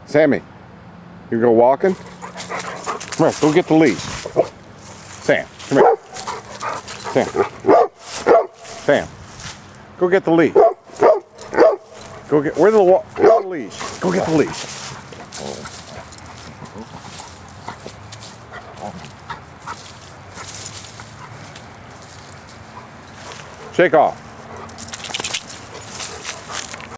Sammy, you go walking? Come here, go get the leash. Sam, come here. Sam, go get the leash. Go get, where's the leash? Go get the leash. Shake off.